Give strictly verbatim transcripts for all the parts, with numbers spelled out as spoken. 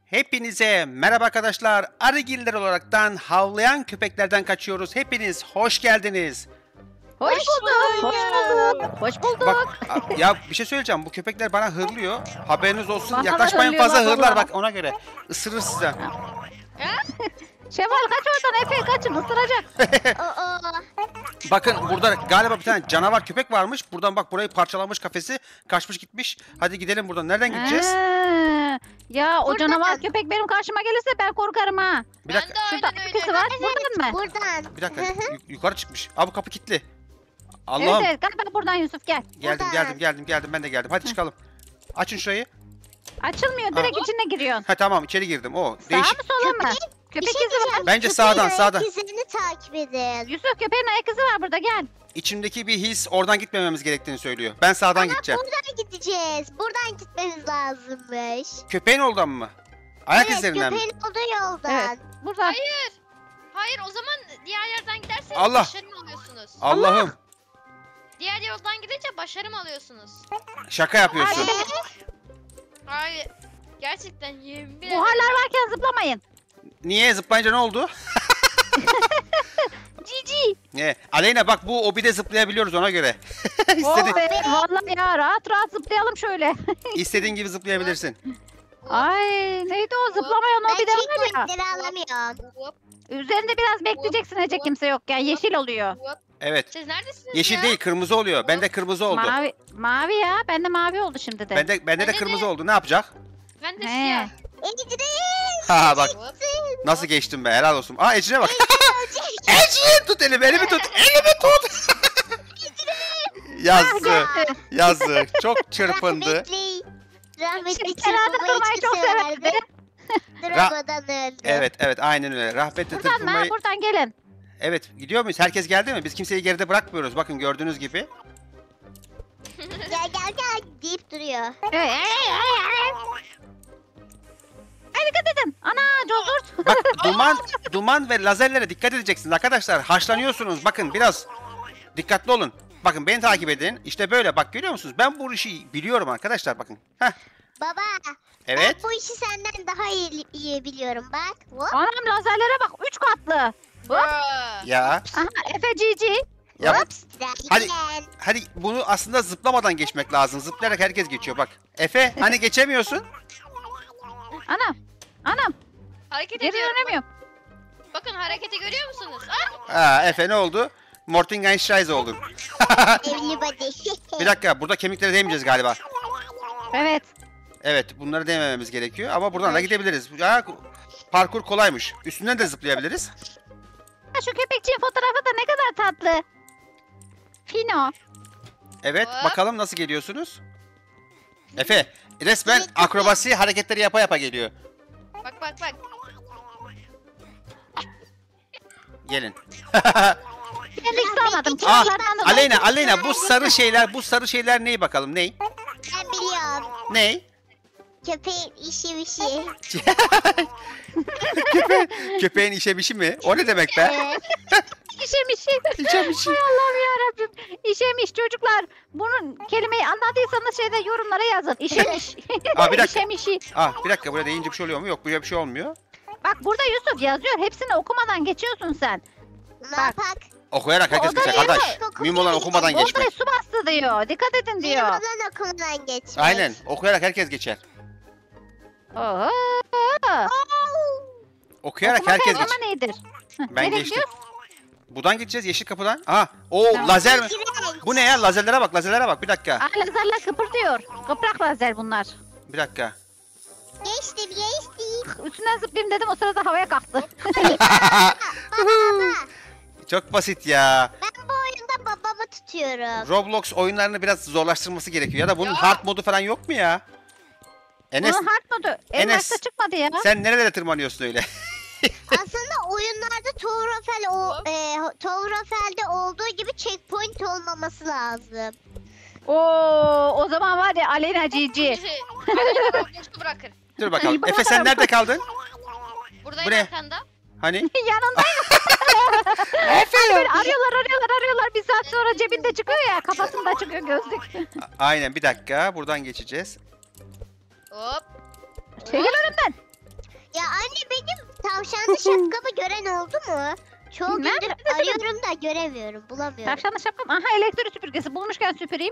Hepinize merhaba arkadaşlar. Arıgiller olaraktan havlayan köpeklerden kaçıyoruz. Hepiniz hoş geldiniz. Hoş bulduk. Hoş bulduk. Hoş bulduk. Bak ya bir şey söyleyeceğim. Bu köpekler bana hırlıyor. Haberiniz olsun. Bana Yaklaşmayın hırlıyorlar fazla hırlar vallahi. bak ona göre. Isırır size. Şevval kaç oradan Efe kaçın ısıracak. Aa, Bakın burada galiba bir tane canavar köpek varmış. Buradan bak burayı parçalamış kafesi. Kaçmış gitmiş. Hadi gidelim buradan. Nereden gideceğiz? Ee, ya o Buradan. canavar köpek benim karşıma gelirse ben korkarım ha. Bir dakika. Şurada ikisi var. Buradan mı? buradan. Bir dakika. Hı hı. Yu- yukarı çıkmış. Aa bu kapı kilitli. Allah'ım. Evet evet galiba buradan Yusuf gel. Geldim Buradan. geldim geldim geldim ben de geldim. Hadi çıkalım. Açın şurayı. Açılmıyor direkt Aa. içine giriyorsun. Ha tamam içeri girdim. O Sağa değişik. mı sola mı? Bir Köpek şey izi var. diyeceğim. Bence Köpeğin sağdan, ayak sağdan. izlerini takip edin. Yusuf köpeğin ayak izi var burada gel. İçimdeki bir his oradan gitmememiz gerektiğini söylüyor. Ben sağdan Ama gideceğim. buradan gideceğiz. Buradan gitmemiz lazımmış. Köpeğin oradan mı? Ayak evet, izlerinden mi? köpeğin olduğu yoldan. Evet. Buradan. Hayır. Hayır o zaman diğer yerden giderseniz Allah. başarım alıyorsunuz. Allah'ım. Diğer yoldan gidince başarım alıyorsunuz. Şaka yapıyorsun. Hadi. Hayır. Gerçekten yemin ederim. Buharlar varken zıplamayın. Niye zıplayınca ne oldu? Cici. Ne? Aleyna bak bu obide zıplayabiliyoruz ona göre. Oh İstedi, be vallahi ya rahat rahat zıplayalım şöyle. istediğin gibi zıplayabilirsin. Ay neydi o zıplamayan o Ben bir de var ya. checkpointleri alamıyorum. Hop, Üzerinde biraz bekleyeceksin Ece kimse yokken yeşil oluyor. hop. Evet. Siz neredesiniz Yeşil ya? değil kırmızı oluyor. Bende kırmızı oldu. Mavi mavi ya bende mavi oldu şimdi de. Bende, bende de Bende de. kırmızı oldu. Ne yapacak? Ben de He. siyah. Ediniz. Ha bak Hop. nasıl geçtim be helal olsun. Aa Ecrin'e bak. Ecrin tut elimi elimi tut. Elimi tut. Yazık. Gitti. Yazık. Çok çırpındı. Rahmetli. Rahmetli Kenarda çırpınmayı durmayı çok çok severdi. severdi. Dramadan öldü. Evet evet aynen öyle. Rahmetli Buradan mı? tırpınmayı. Buradan gelin. Evet gidiyor muyuz? Herkes geldi mi? Biz kimseyi geride bırakmıyoruz. Bakın gördüğünüz gibi. Gel gel gel deyip duruyor. Evet. Ay dikkat edin. Ana cozurt. Bak duman duman ve lazerlere dikkat edeceksiniz arkadaşlar. Haşlanıyorsunuz. Bakın biraz dikkatli olun. Bakın beni takip edin. İşte böyle bak görüyor musunuz? Ben bu işi biliyorum arkadaşlar bakın. Heh. Baba. Evet. Ben bu işi senden daha iyi, iyi biliyorum bak. Hop. Anam lazerlere bak. Üç katlı. Hop. Aa. Ya. Aha Efe Cici. Ya bu- Hops. Hadi. Hadi. hadi bunu aslında zıplamadan geçmek lazım. Zıplayarak herkes geçiyor bak. Efe hani geçemiyorsun? Anam. Anam. Hareket Geri ediyorum. dönemiyorum. Bakın hareketi görüyor musunuz? Ah! Ha Efe ne oldu? Mortingenscheiße oldun. Everybody. Bir dakika burada kemiklere değmeyeceğiz galiba. Evet. Evet bunları değmememiz gerekiyor ama buradan da gidebiliriz. Ya, parkur kolaymış. Üstünden de zıplayabiliriz. Ha, şu köpekçiğin fotoğrafı da ne kadar tatlı. Fino. Evet Hop. bakalım nasıl geliyorsunuz? Efe resmen akrobasi hareketleri yapa yapa geliyor. Bak bak bak. Gelin. Ben de hiç almadım. Aa, Kenarlardan da Aleyna Aleyna bu sarı şeyler bu sarı şeyler ney bakalım ney? Ben biliyorum. Ney? Köpeğin işi bir şey. Köpe köpeğin işemişi mi? O ne demek be? Evet. İşemiş. İşemişi. Hay Allah'ım yarabbim. İşemiş çocuklar. Bunun kelimeyi anladıysanız şeyde yorumlara yazın. İşemiş. Aa, bir dakika. İşemişi. Ah bir dakika buraya deyince bir şey oluyor mu? Yok buraya bir şey olmuyor. Bak burada Yusuf yazıyor. Hepsini okumadan geçiyorsun sen. Ne yapak? Okuyarak herkes O da geçer değil kardeş. mi? Mühim olan okumadan Orada geçmek. su bastı diyor. Dikkat edin diyor. Yılmadan okumadan geçmek. Aynen okuyarak herkes geçer. Oho. Okuyarak Okumak herkes her geçer. zaman iyidir. Ben Nereye geçtim. gidiyoruz? Buradan gideceğiz yeşil kapıdan. Aha o Tamam. lazer mi? Renk. Bu ne ya? Lazerlere bak lazerlere bak bir dakika. Aa, lazerler kıpırdıyor. Kıprak lazer bunlar. Bir dakika. Geçtim geçtim. Üstünden zıplayayım dedim o sırada havaya kalktı. Baba baba. Çok basit ya. Ben bu oyunda babamı tutuyorum. Roblox oyunlarını biraz zorlaştırması gerekiyor. Ya da bunun Ya. hard modu falan yok mu ya? Enes Bunun hard modu. En Enes. başta çıkmadı ya. sen nerelere tırmanıyorsun öyle? Aslında oyunlarda Towerfell o e, Towerfell'de olduğu gibi checkpoint olmaması lazım. Oo, o zaman var ya Aleyna Cici. Aleyna Roblox'u bırakır. Dur bakalım. İyi, Efe sen bakalım. nerede kaldın? Buradayım Bu ne? arkanda. Hani? Yanındayım. Efe Böyle arıyorlar arıyorlar arıyorlar. Bir saat sonra cebinde çıkıyor ya. Kafasında çıkıyor gözlük. Aynen bir dakika buradan geçeceğiz. Hop. Çekil önümden. şapkamı gören oldu mu? Çoğu Bilmem, gündür ne dedim? arıyorum da göremiyorum, bulamıyorum. Tavşanlı şapkam. Aha elektrik süpürgesi bulmuşken süpüreyim.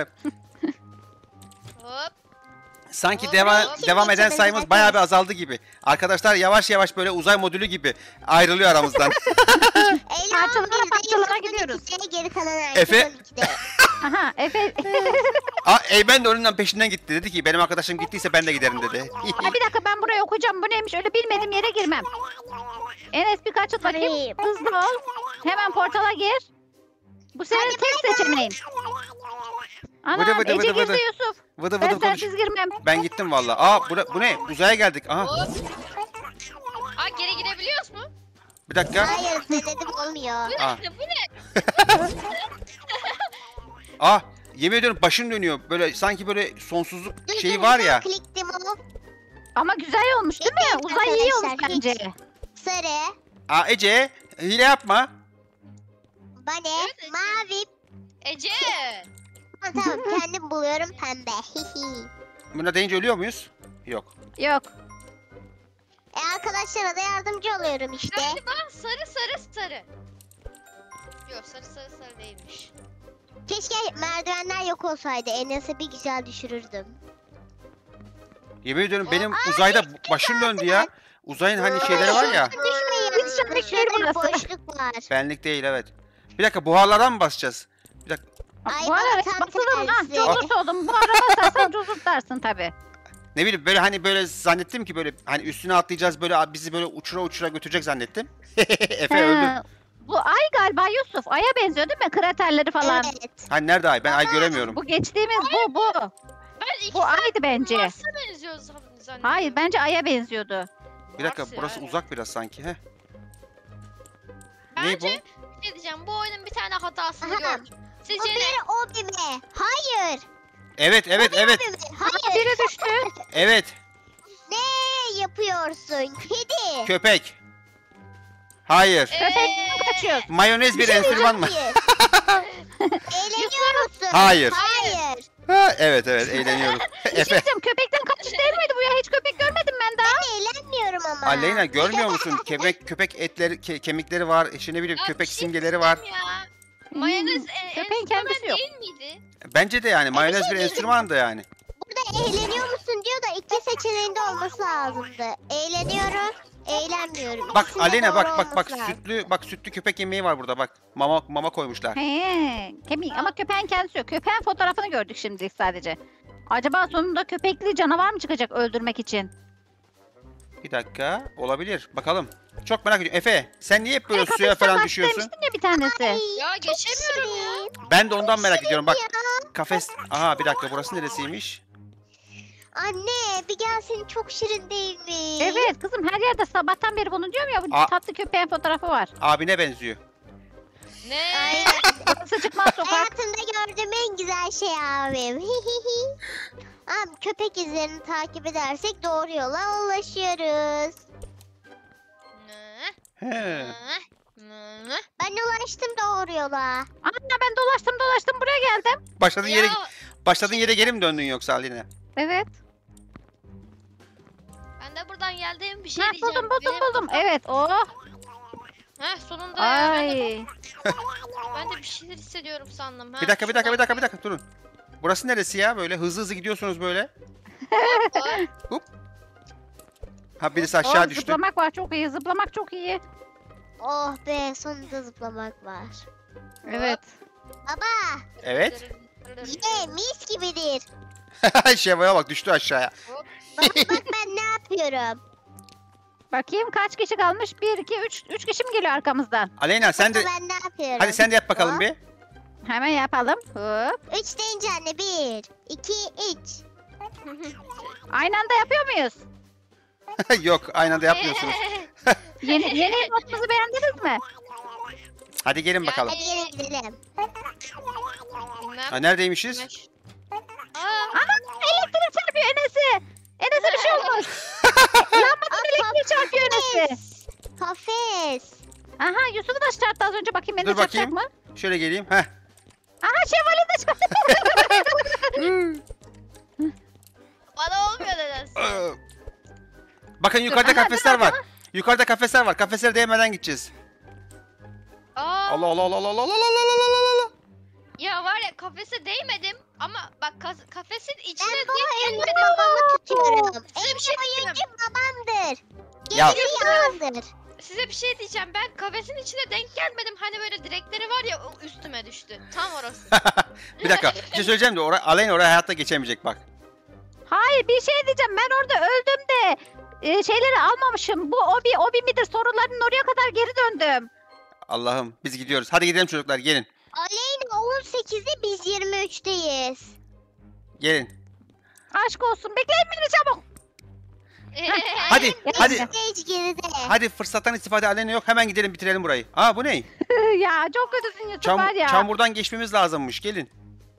Hop. Sanki Hop, deva hop. devam eden Kim sayımız geçemedi bayağı bir azaldı gibi. Arkadaşlar yavaş yavaş böyle uzay modülü gibi ayrılıyor aramızdan. Ela Parçalara on birde, parçalara Yusuf gidiyoruz. on ikide, geri kalan herkes Efe? on ikide. Aha Efe. Aa, Eymen de önünden peşinden gitti. Dedi ki benim arkadaşım gittiyse ben de giderim dedi. Ay bir dakika ben buraya okuyacağım. Bu neymiş? Öyle bilmediğim yere girmem. Enes birkaç açıl bakayım. Hayır. Hızlı ol. Hemen portala gir. Bu senin Hadi tek bay bay. seçeneğin. Anam Vıdı vıdı Ece vıdı girdi vıdı. Yusuf. Vıdı Ben vıdı konuş. sensiz girmem. Ben gittim valla. Aa bu, bu ne? Uzaya geldik. Aha Hop. Aa geri gidebiliyoruz mu? bir dakika. Hayır denedim olmuyor. Aa. Bu ne? Aa yemin ediyorum başım dönüyor. Böyle sanki böyle sonsuzluk Dur, şeyi dur, var bir ya. daha kliktim o. Ama güzel olmuş değil mi? Evet Uzay iyi olmuş arkadaşlar, bence. hiç. Sarı, Aa Ece hile yapma. bane, Evet, Ece. mavi. Ece. Ha, tamam kendim buluyorum pembe. Hihi. Buna deyince ölüyor muyuz? Yok. Yok. E arkadaşlara da yardımcı oluyorum işte. Galiba sarı sarı sarı. Yok sarı sarı sarı değilmiş. Keşke merdivenler yok olsaydı. Enes'e bir güzel düşürürdüm. Yemin ediyorum benim uzayda başım döndü ya. Uzayın hani şeyleri var ya. Düşmeyin. Hiç şaka Şurada değil bir burası. boşluk var. Benlik değil evet. Bir dakika buharlardan mı basacağız? Bir dakika. Ay, Bu ara bana tam basılırım ha. tersi. Cozurt oldum. Bu ara basarsan cozurtlarsın tabii. Ne bileyim böyle hani böyle zannettim ki böyle hani üstüne atlayacağız böyle bizi böyle uçura uçura götürecek zannettim. Efe öldü. He, Bu ay galiba Yusuf. Ay'a benziyor değil mi? Kraterleri falan. Evet. Hani nerede ay? Ben ay göremiyorum. Bu geçtiğimiz bu bu. Ben iki Bu aydı bence. Mars'a benziyor zan- zannediyorum. Hayır bence Ay'a benziyordu. Bir dakika Mars burası yani. uzak biraz sanki. Heh. Ne Bence bu? bir şey diyeceğim. Bu oyunun bir tane hatasını Aha. gördüm. O Sizce ne? bir o bir mi? Hayır. Evet evet evet O bir mi? Aa, Hayır. biri düştü. evet. Ne yapıyorsun? Kedi. Köpek. Hayır. Köpekten kaçıyoruz. Mayonez bir enstrüman mı? Hayır. Eğleniyor musun? Hayır. Hayır. Ha, evet evet eğleniyorum. Bir şey Efe. diyeceğim. Köpekten kaçış değil miydi bu ya? Hiç köpek görmedim ben daha. Eğlenmiyorum ama. Aleyna görmüyor musun? Köpek köpek etleri ke- kemikleri var. İşte ne bileyim Ya köpek bir şey simgeleri var. diyeceğim Ya. Mayonez e, Köpeğin enstrüman kendisi yok. değil miydi? Bence de yani mayonez bir diyeceğim. enstrüman da yani. Burada eğleniyor musun diyor da iki seçeneğinde olması lazımdı. Eğleniyorum, eğlenmiyorum. Bak İkisinde Aleyna doğru bak bak bak olması lazım. sütlü bak sütlü köpek yemeği var burada bak. Mama mama koymuşlar. He, kemik ama köpeğin kendisi yok. Köpeğin fotoğrafını gördük şimdilik sadece. Acaba sonunda köpekli canavar mı çıkacak öldürmek için? Bir dakika olabilir. Bakalım. Çok merak ediyorum. Efe sen niye hep böyle Hey, suya kafesten falan kaç düşüyorsun? demiştin ya bir tanesi. Ay, Ya çok geçemiyorum ya. şirin. Ben de ondan merak ediyorum. Bak Ya. kafes. Aha bir dakika burası neresiymiş? Anne bir gelsin, çok şirin değil mi? Evet kızım her yerde sabahtan beri bunu diyorum ya. Bu Aa. tatlı köpeğin fotoğrafı var. Abine benziyor. Ne? Ay, Burası çıkmaz sokak. hayatımda gördüğüm en güzel şey abim. Abi köpek izlerini takip edersek doğru yola ulaşıyoruz. Ne? He. Ne? Ne? Ben ulaştım doğru yola. Ana ben dolaştım dolaştım buraya geldim. Başladığın yere Ya başladığın yere geri mi döndün yoksa Aleyna? Evet. ben de buradan geldim bir şey Ha, diyeceğim. buldum buldum Benim- buldum. Evet oh. Heh sonunda ya. Ben de, Ay. ben de bir şeyler hissediyorum sandım. Ha, Bir dakika bir dakika bir şuradan dakika bir dakika durun. Burası neresi ya? Böyle hızlı hızlı gidiyorsunuz böyle. Hop, Ha birisi aşağı Oh, düştü. zıplamak var çok iyi. Zıplamak çok iyi. Oh be, sonunda zıplamak var. Evet. Baba Evet. ye, mis gibidir. Şevval'e bak düştü aşağıya. Bak bak ben ne yapıyorum. Bakayım kaç kişi kalmış? bir, iki, üç. üç kişi mi geliyor arkamızdan? Aleyna sen de Baba, ben ne yapıyorum. hadi sen de yap bakalım Hop. bir. Hemen yapalım. Hop. Üç deyince anne, bir, iki, üç. Aynı anda yapıyor muyuz? Yok aynı anda yapmıyorsunuz. Yeni, yeni notumuzu beğendiniz mi? Hadi gelin bakalım. Hadi gelin gidelim. Bilmem. Ha, neredeymişiz? Aa, Aha elektrik çarpıyor Enes'i. Enes'e bir şey olmuş. Lambadan elektrik çarpıyor Enes'i. Kafes. Aha Yusuf'u da çarptı az önce bakayım. Beni Dur de çarpacak bakayım. mı? Şöyle geleyim. Heh. Aha Şevval'i de çarptı. bana olmuyor nedense. Bakın yukarıda Aha, kafesler dur var. Yukarıda kafesler var. Kafeslere değmeden gideceğiz. Aa, Allah Allah Allah Allah Allah Allah Allah Allah Allah. ya var ya kafese değmedim ama bak kas- kafesin içine Ben bu denk oyunda gelmedim. babamı tutuyorum. Size En bir şey iyi diyeceğim. oyuncu babamdır. Ya- Gerisi yalandır. Size bir şey diyeceğim. Ben kafesin içine denk gelmedim. Hani böyle direkleri var ya o üstüme düştü. Tam orası. Bir dakika. Bir şey söyleyeceğim de oraya, Aleyna oraya hayatta geçemeyecek bak. Hayır bir şey diyeceğim. Ben orada öldüm de e, şeyleri almamışım. Bu obi obi midir soruların oraya kadar geri döndüm. Allah'ım biz gidiyoruz. Hadi gidelim çocuklar gelin. Aleyna on sekizde biz yirmi üçteyiz. Gelin. Aşk olsun. Bekleyin beni çabuk. Hadi hadi. Stage geride. Hadi fırsattan istifade Aleyna yok. Hemen gidelim bitirelim burayı. Aa bu ne? Ya çok kötüsün Yusuf Çam, var ya. çamurdan geçmemiz lazımmış. Gelin.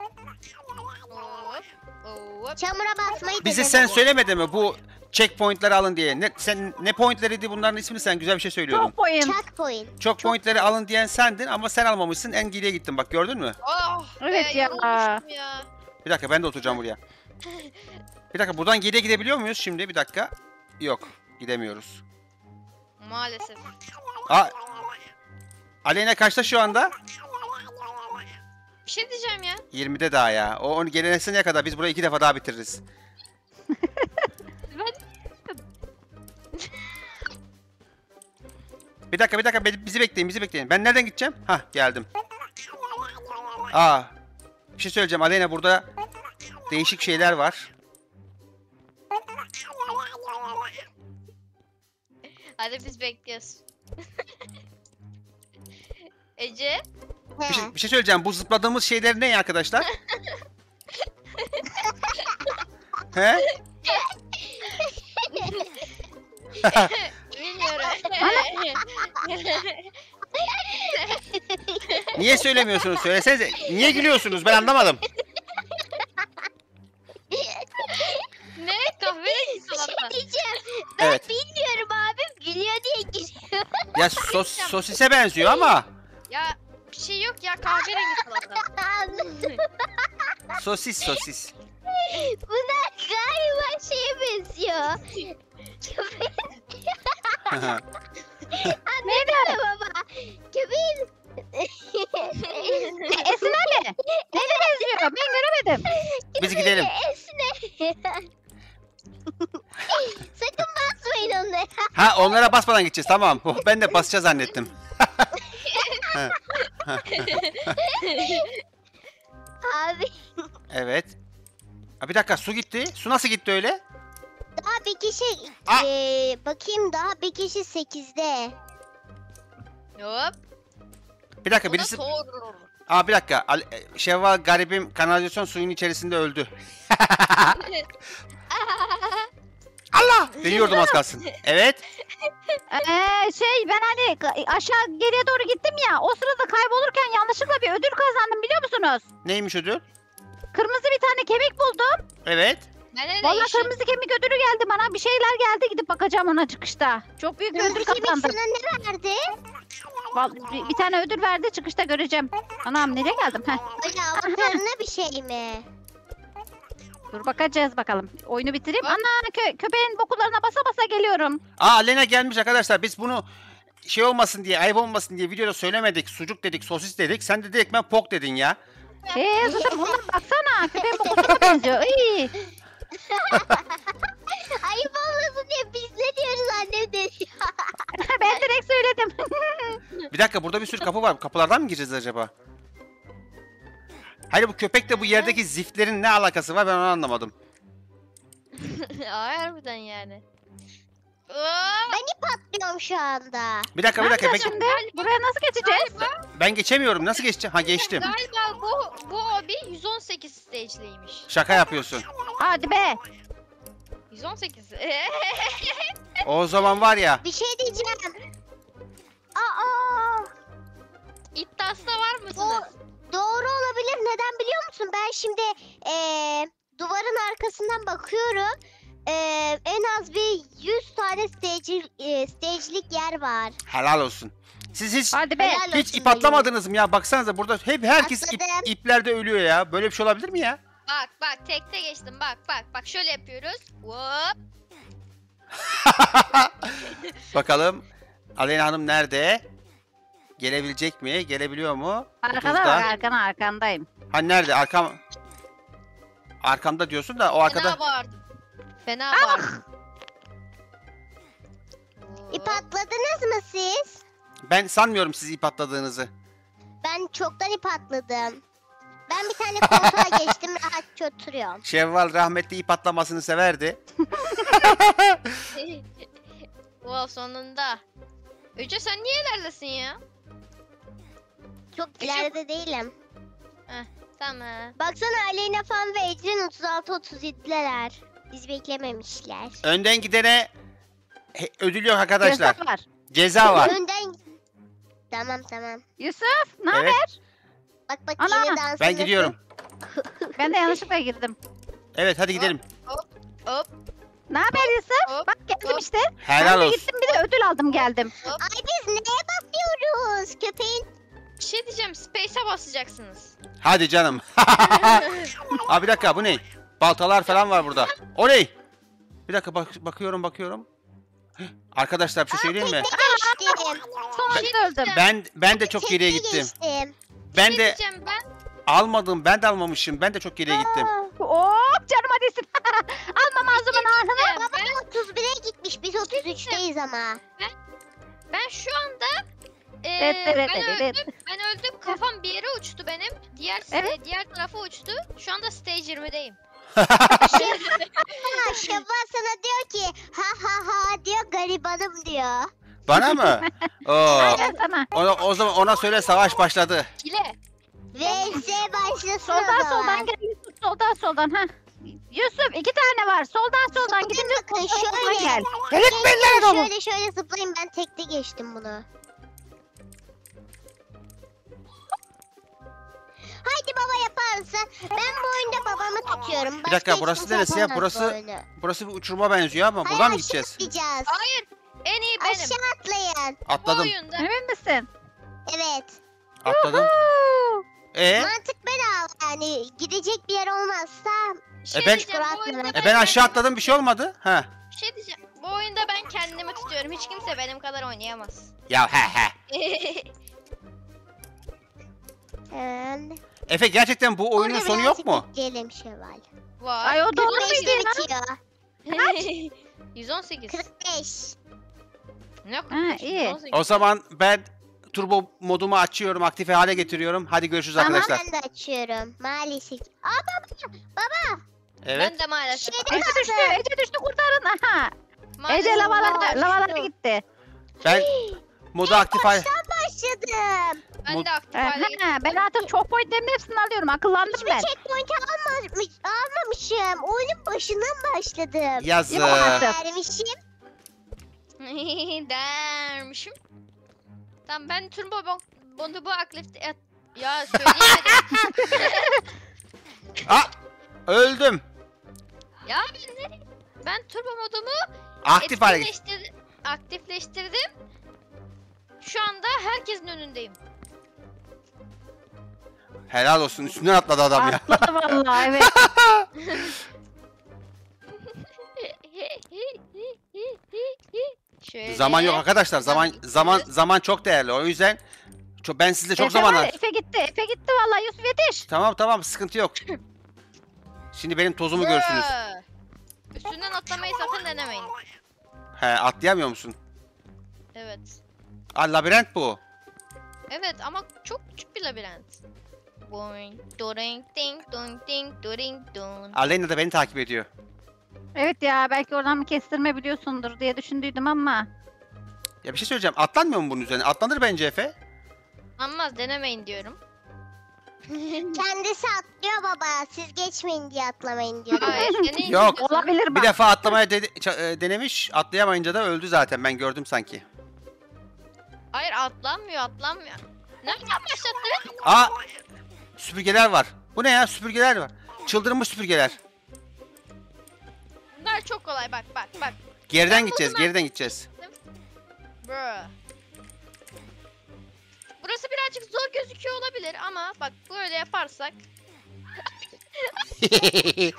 Hop, hop. Çamura basmayı Bize denedim. sen söylemedin mi bu checkpoint'leri alın diye? Ne, sen ne point'leriydi bunların ismini sen güzel bir şey söylüyordun. Çok boyun. Checkpoint. Çok point'leri alın diyen sendin ama sen almamışsın. En geriye gittin bak gördün mü? Oh, Evet be, ya. yorulmuşum ya. Bir dakika ben de oturacağım buraya. Bir dakika buradan geriye gidebiliyor muyuz şimdi? Bir dakika. Yok gidemiyoruz. Maalesef. Aa, Aleyna kaçta şu anda? Bir şey diyeceğim ya. yirmide daha ya. O onu gelenesine kadar biz burayı iki defa daha bitiririz. Ben Bir dakika bir dakika be- bizi bekleyin bizi bekleyin. Ben nereden gideceğim? Hah geldim. Aa, bir şey söyleyeceğim Aleyna burada değişik şeyler var. hadi biz bekliyoruz. Ece. Bir He. şey, bir şey söyleyeceğim. Bu zıpladığımız şeyler ne arkadaşlar? He? Bilmiyorum. Niye söylemiyorsunuz? Söylesenize. Niye gülüyorsunuz? Ben anlamadım. ne? Kahverengi salata. Diyeceğim. Evet. Bilmiyorum abim gülüyor diye gülüyor. Ya sos, sosise benziyor ama Ya bir şey yok ya kahverengi salata. sosis sosis. Bunlar galiba şeye benziyor. Anladın mı baba? Köpeğin... Esin abi. Neye benziyor? Ben göremedim. Biz gidelim. Esne. Sakın basmayın onlara. Ha onlara basmadan gideceğiz tamam. Oh, ben de basacağız zannettim. Abi Evet. Ha, bir dakika su gitti. Su nasıl gitti öyle? daha bir kişi... Aa! Ee, bakayım daha bir kişi sekizde. Hop. Bir dakika Bu da birisi... soğur. Aa bir dakika. Al- e, Şevval garibim kanalizasyon suyun içerisinde öldü. Allah! Değiyordum az kalsın. Evet. Ee, şey ben hani ka- aşağı geriye doğru gittim ya. O sırada kaybolurken yanlışlıkla bir ödül kazandım biliyor musunuz? Neymiş ödül? Kırmızı bir tane kemik buldum. Evet. Bana de Vallahi yeşil. kırmızı kemik ödülü geldi bana. Bir şeyler geldi gidip bakacağım ona çıkışta. Çok büyük bir ödül Kırmızı kemik kazandım. sana ne verdi? Vallahi bir, bir tane ödül verdi çıkışta göreceğim. Anam nereye geldim? Heh. Öyle avatarına bir şey mi? Dur bakacağız bakalım. Oyunu bitireyim. Ana kö köpeğin bokularına basa basa geliyorum. Aa Alena gelmiş arkadaşlar. Biz bunu şey olmasın diye, ayıp olmasın diye videoda söylemedik. Sucuk dedik, sosis dedik. Sen de direkt ben pok dedin ya. Eee zaten bunlar baksana. Köpeğin bokusuna benziyor. İyi. Ayıp olmasın diye biz ne diyoruz annem dedi. Ben direkt söyledim. Bir dakika burada bir sürü kapı var. Kapılardan mı gireceğiz acaba? Hayır bu köpekle bu yerdeki ziftlerin ne alakası var ben onu anlamadım. Aa, harbiden yani. Aa, Ben ip atlıyorum şu anda. Bir dakika bir dakika. Nerede Ben, şimdi? Buraya nasıl geçeceğiz? galiba, ben geçemiyorum. Nasıl geçeceğim? Ha geçtim. galiba bu, bu obi yüz on sekiz stage'liymiş. Şaka yapıyorsun. Hadi be. yüz on sekiz. O zaman var ya. Bir şey diyeceğim. Aa, İddiasında var o mısınız? doğru olabilir. Neden biliyor musun? Ben şimdi eee, duvarın arkasından bakıyorum. Eee, en az bir yüz tane stage, eee, stage'lik yer var. Helal olsun. Siz hiç Hadi be. Helal hiç olsun ip dayı. atlamadınız mı ya? Baksanıza burada hep herkes ip, Atladım. iplerde ölüyor ya. Böyle bir şey olabilir mi ya? Bak bak tekte geçtim bak bak bak şöyle yapıyoruz. Hop. Bakalım Aleyna Hanım nerede? Gelebilecek mi? Gelebiliyor mu? Arkada otuzda. bak, arkana arkandayım. Ha nerede? Arkam... Arkamda diyorsun da o arkada... Fena bağırdım. Fena bağırdım. İp atladınız mı siz? Ben sanmıyorum siz ip atladığınızı. Ben çoktan ip atladım. Ben bir tane koltuğa geçtim rahatça oturuyorum. Şevval rahmetli ip atlamasını severdi. Wow, sonunda. Öce sen niye ilerlesin ya? Çok ileride değilim. Tamam. Baksana Aleyna falan ve Ecrin otuz altı otuz yediler. Biz beklememişler. Önden gidene he- ödül yok arkadaşlar. Yusuf var. Ceza var. Önden... Tamam tamam. Yusuf ne haber? Evet. Bak bak Ana! yeni dansın. Ben gidiyorum. Ben de yanlışlıkla girdim. Evet hadi gidelim. Hop. Ne haber Yusuf? Hop, Bak geldim hop. işte. Helal ben de olsun. gittim bir de ödül aldım geldim. Ay biz neye bakıyoruz? Köpeğin Bir şey diyeceğim. Space'e basacaksınız. Hadi canım. Abi bir dakika bu ne? Baltalar falan var burada. O ne? Bir dakika bak bakıyorum bakıyorum. Heh, arkadaşlar bir şey söyleyeyim mi? geçtim. Sonunda öldüm. Ben ben de çok Tekne geriye gittim. geçtim. Ben Bir şey de diyeceğim ben. almadım. Ben de almamışım. Ben de çok geriye gittim. Hop canıma değsin. Almam o zaman ahını. Ben, Baba otuz bire gitmiş biz otuz üçteyiz ama. ben şu anda e, Evet, evet, ben evet, öldüm. evet. Ben öldüm. Kafam bir yere uçtu benim. Diğer Evet. e, diğer tarafa uçtu. Şu anda stage yirmideyim. Ha, Şevval sana diyor ki ha ha ha diyor garibanım diyor. Bana mı? Oo. Aynen sana. O, o zaman ona söyle savaş başladı. Çile. Ve Z başlasın o Soldan zaman. soldan gel Yusuf. Soldan soldan ha. Yusuf iki tane var. Soldan soldan Zıplayın gidin. bakın Soldan şöyle. gel. Evet Gelin, belli gelin, adamı. Şöyle şöyle zıplayın ben tekte geçtim bunu. Haydi baba yapar mısın? Ben bu oyunda babamı tutuyorum. Bir dakika, Başka hiç burası kimse neresi ya? yapamaz bu Burası- oyunu. Burası bir uçuruma benziyor ama buradan mı gideceğiz? Aşağı atlayacağız. Hayır. En iyi benim. Aşağı atlayın. Bu Atladım. oyunda. Emin misin? Evet. Atladım. Huu. E Mantık bedava yani. Gidecek bir yer olmazsa Bir şey E ben- diyeceğim. Bu oyunda e ben aşağı atladım bir şey olmadı. Ha. Bir şey diyeceğim. Bu oyunda ben kendimi tutuyorum. Hiç kimse benim kadar oynayamaz. Ya he he. Ee, Efe gerçekten bu oyunun orada sonu birazcık yok mu? bekleyelim Şevval. Var. Ay o doğru kırk beşte muydu ya? bitiyor. yüz on sekiz. kırk beş. Ne kırk Ha, beş? iyi. yüz on sekiz. O zaman ben turbo modumu açıyorum, aktife hale getiriyorum. Hadi görüşürüz Tamam. arkadaşlar. Ben de açıyorum. Maalesef. Aa baba. Baba. Evet. Ben de maalesef. Şeyde Ece düştü. kaldı. Ece düştü kurtarın. Aha. Maalesef. Ece lavalara, düştü. lavalara gitti. Ben modu aktif hale... Baştan başladım. Ben de aktif hale getirdim. Aha, ben artık çok pointlerin hepsini alıyorum. Akıllandım Hiçbir ben. checkpoint almamış, almamışım. Oyunun başından başladım. Yazı. Yok artık. Vermişim. Dermişim. Tamam ben turbo bon- modu bu aktif... et- Ya söyleyemedim. Ah! Öldüm. ya ben nereye? Ben turbo modumu Aktif hale get- etkinleştirdim. Aktifleştirdim. Şu anda herkesin önündeyim. Helal olsun. Üstünden atladı adam ya. Atladı vallahi evet. Şöyle. Zaman yok arkadaşlar. Zaman zaman zaman çok değerli. O yüzden çok, ben sizle çok Efe zaman var, var. Efe gitti. Efe gitti vallahi Yusuf yetiş. Tamam tamam sıkıntı yok. Şimdi benim tozumu görsünüz. Brr. Üstünden atlamayı sakın denemeyin. He atlayamıyor musun? Evet. Aa labirent bu. Evet ama çok küçük bir labirent. Boing, doring, ding, dong, ding, doring, dong. Aleyna da beni takip ediyor. Evet ya belki oradan bir kestirme biliyorsundur diye düşündüydüm ama. Ya bir şey söyleyeceğim. Atlanmıyor mu bunun üzerine? Atlanır bence Efe. Ama denemeyin diyorum. Kendisi atlıyor baba. Siz geçmeyin diye atlamayın diyor. Hayır, deneyin Yok. diyorsun. Olabilir Bir bak. defa atlamaya de- ça- e, denemiş. Atlayamayınca da öldü zaten. Ben gördüm sanki. Hayır atlanmıyor atlanmıyor. Nereden başlattın? Aa! Süpürgeler var. Bu ne ya? Süpürgeler var. Çıldırmış süpürgeler. Bunlar çok kolay bak bak bak. Geriden Ben gideceğiz. buldum ben. Geriden gideceğiz. Bruh. Burası birazcık zor gözüküyor olabilir ama bak böyle yaparsak.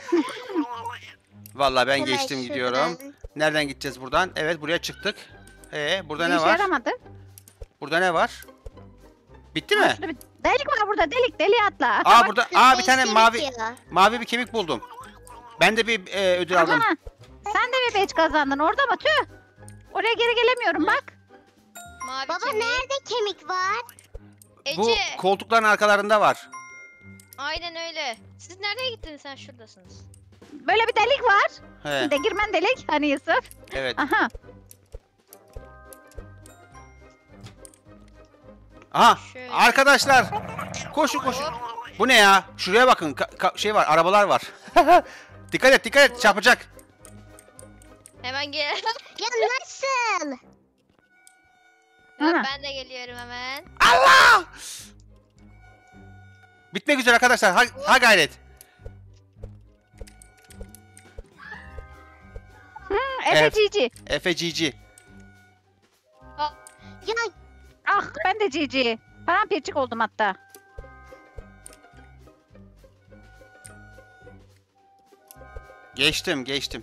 Vallahi ben Hemen geçtim şuradan. gidiyorum. Nereden gideceğiz buradan? Evet buraya çıktık. Ee, burada Bir ne işe var? yaramadı. Burada ne var? Bitti Ha, mi? şurada bir delik var burada, delik, deliğe atla. Aa burada aa bir tane Beşte mavi bitiyor. mavi bir kemik buldum. Ben de bir e, ödül aldım. Aha, sen de bir beç kazandın orada mı? Tüh. Oraya geri gelemiyorum bak. Mavi Baba kemik. nerede kemik var? Bu Ece. koltukların arkalarında var. Aynen öyle. Siz nereye gittiniz? Sen şuradasınız. Böyle bir delik var. He, De girmen delik. Hani Yusuf. evet. Aha. Aha Şöyle. arkadaşlar koşun koşun. Hop. Bu ne ya? Şuraya bakın. Ka- ka- şey var, arabalar var. Dikkat et, dikkat et. Çarpacak. Hemen gel. Ya nasıl? Aha. Ben de geliyorum hemen. Allah! Bitmek üzere arkadaşlar. Ha, ha gayret. Hı, Efe Evet. Cici. Efe Cici. Ya Ah ben de Cici. Paramparçık oldum hatta. Geçtim, geçtim.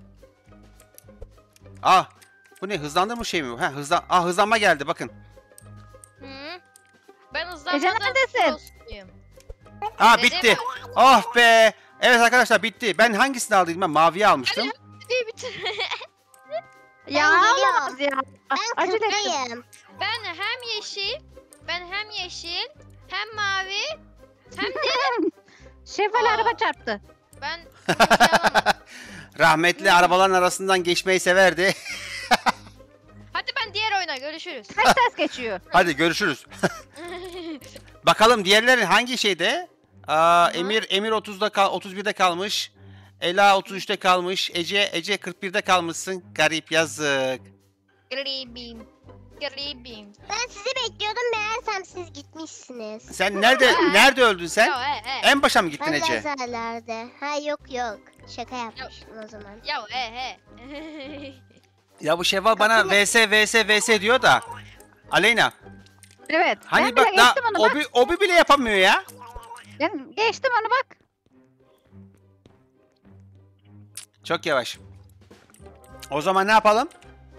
Ah, bu ne? Hızlandırma şey mi bu? Ha, hızlan ah, hızlanma geldi bakın. Hı. Ben Ece hızlanmadan neredesin? frost'luyum. Ah Dedim bitti. Oh be. Evet arkadaşlar bitti. Ben hangisini aldıydım? Ben maviyi almıştım. Bir bitir. Ya geliyorum. olamaz ya. Ah, ben acele ettim. kırkayım. Ben hem yeşil, ben hem yeşil, hem mavi, hem de Şevval Aa. araba çarptı. ben kırmızıyı alamam. Rahmetli arabaların arasından geçmeyi severdi. Hadi ben diğer oyuna görüşürüz. Kaç ters geçiyor? Hadi görüşürüz. Bakalım diğerleri hangi şeyde? Aa, Emir Emir otuzda kal otuz birde kalmış. Ela otuz üçte kalmış. Ece Ece kırk birde kalmışsın. Garip yazık. Garibim. Garibim. Ben sizi bekliyordum meğersem siz gitmişsiniz. Sen nerede nerede öldün sen? Ya he he. En başa mı gittin Ben Ece? lazerlerde. Ha yok yok. Şaka yapmıştım o zaman. Ya he he. Ya bu Şevval bana V S V S V S diyor da. Aleyna. Evet. Hani ben bile bak daha geçtim onu bak. obi, obi bile yapamıyor ya. Ben geçtim onu bak. Çok yavaş. O zaman ne yapalım?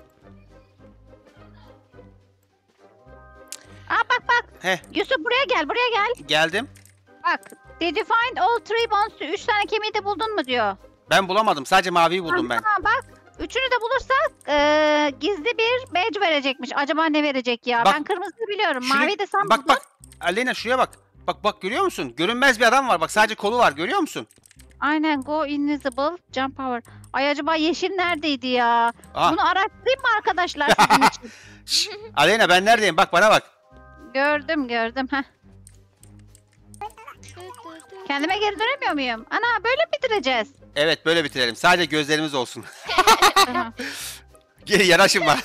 Aa bak bak. Heh, Yusuf buraya gel, buraya gel. geldim. Bak. Did you find all three bones? Üç tane kemiği de buldun mu diyor. Ben bulamadım. Sadece maviyi buldum ben. Ha bak. Üçünü de bulursak eee, gizli bir badge verecekmiş. Acaba ne verecek ya? Bak, ben kırmızıyı biliyorum. Şunu- Maviyi de sen Bak buldun. bak. Aleyna şuraya bak. Bak bak görüyor musun? Görünmez bir adam var. Bak sadece kolu var. Görüyor musun? Aynen. Go invisible. Jump power. Ay acaba yeşil neredeydi ya? Aha. Bunu araştırayım mı arkadaşlar sizin için? Şş, Aleyna ben neredeyim? Bak bana bak. Gördüm gördüm. Heh. Kendime geri dönemiyor muyum? Ana böyle mi bitireceğiz? Evet böyle bitirelim. Sadece gözlerimiz olsun. Tamam. Geri yanaşın var.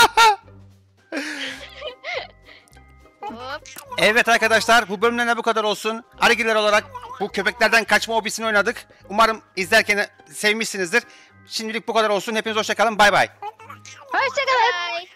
Hop. Evet arkadaşlar bu bölümden de bu kadar olsun. Arıgiler olarak bu köpeklerden kaçma hobisini oynadık. Umarım izlerken sevmişsinizdir. Şimdilik bu kadar olsun. Hepiniz hoşça kalın. Bay bay. Hoşçakalın. Bye.